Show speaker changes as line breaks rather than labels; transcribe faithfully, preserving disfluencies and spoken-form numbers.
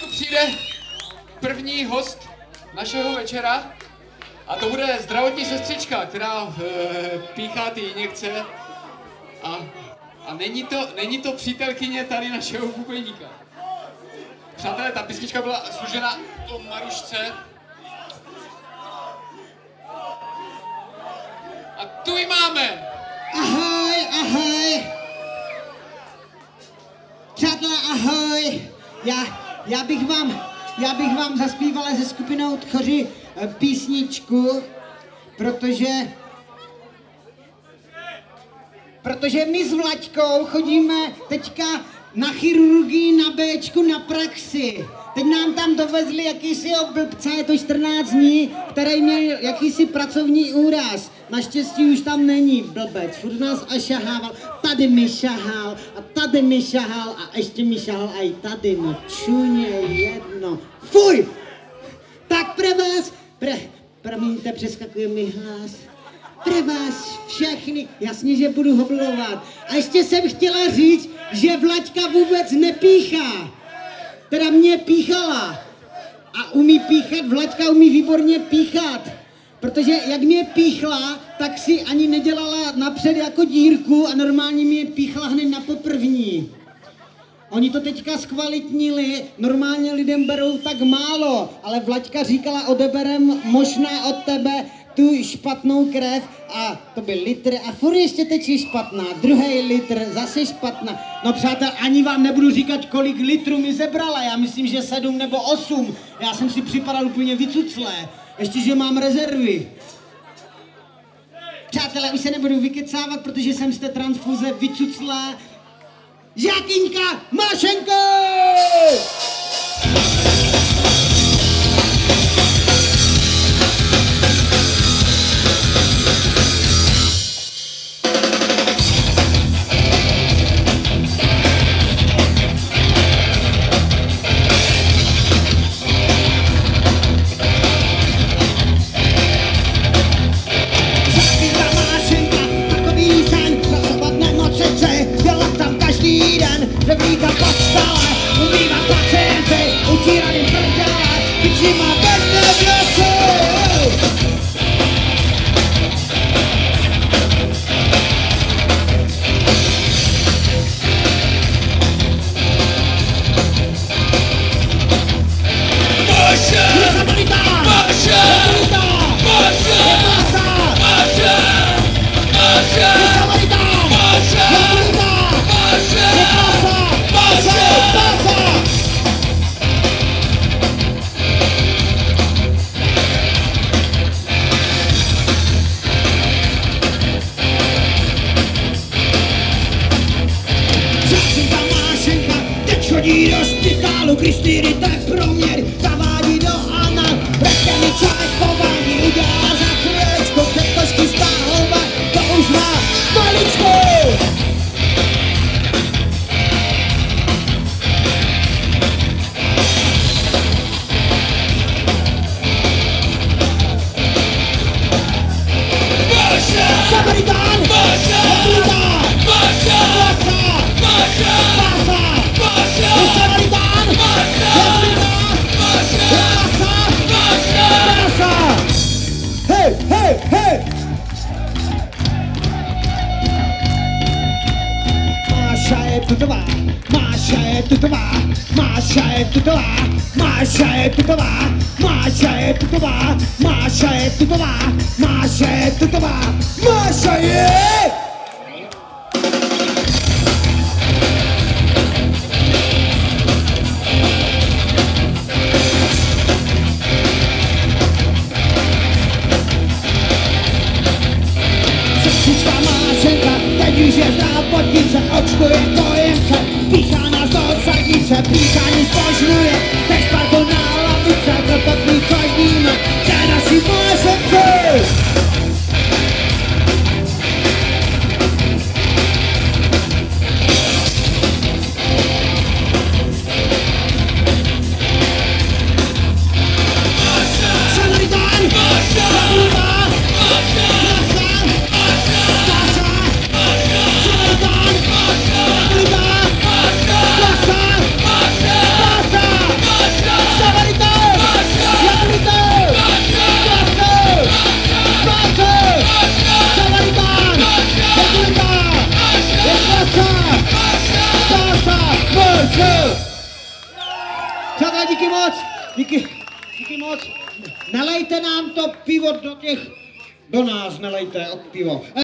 chvilku přijde první host našeho večera a to bude zdravotní sestřička, která e, píchá ty injekce a, a není, to, není to přítelkyně tady našeho bubeníka. Přátelé, ta písnička byla složena o Marušce. A tu ji máme!
Ahoj, ahoj! Přátelé, ahoj! Já, já bych vám, já bych vám zaspívala se skupinou Tchoři písničku, protože, protože my s Vlaďkou chodíme teďka na chirurgii na Béčku na praxi. Teď nám tam dovezli jakýsi blbce, je to čtrnáct dní, který měl jakýsi pracovní úraz. Naštěstí už tam není blbec, furt nás a šahával. Tady mi šahal a tady mi šahal a ještě mi šahal i tady, no čuně jedno. Fuj! Tak pro vás, pre, promiňte, přeskakuje mi hlas. Pro vás všechny, jasně, že budu hoblovat. A ještě jsem chtěla říct, že Vlaďka vůbec nepíchá. Teda mě píchala. A umí píchat, Vlaďka umí výborně píchat. Protože jak mě píchla, tak si ani nedělala napřed jako dírku a normálně mě píchla hned na poprvní. Oni to teďka zkvalitnili, normálně lidem berou tak málo, ale Vlaďka říkala, odeberem možná od tebe tu špatnou krev a to byl litr a furt ještě tečí špatná, druhý litr, zase špatná. No přátel, ani vám nebudu říkat, kolik litrů mi zebrala, já myslím, že sedm nebo osm. Já jsem si připadal úplně vycuclé, ještě, že mám rezervy. Přátelé, už se nebudu vykecávat, protože jsem z té transfuze vycuclé. Žákyňka Mašenko!
Převlíka postele, umývá pacienty, utírá jim prdele, když má bedne v lese. Maše! Maše! Maše! Maše! Maše! Maše! Chodí do špitálu, Kristýny, to je proměr, zavádí do anal, vrátě člověk pování, udělá za chvíličku, květočky stáhovat, to už má stoličku. Maše! Samaritán! Maše! Samaritán! Maše! Maše! Maše! Samaritán! Hej, hej, hej! Máša je tutová, Máša je tutová, Máša je tutová, Máša je tutová, Máša je tutová, Máša je tutová, Máša je tutová, Máša je! Teď je zdravotnice, očkuje dojemce, píchá nás do zadnice, píchání zbožňuje, teď sparku na lavice, proto my chodíme, že naši Mašenci! Maša!
hele, díky moc, díky, díky moc. Nalejte nám to pivo do těch, do nás nalejte pivo.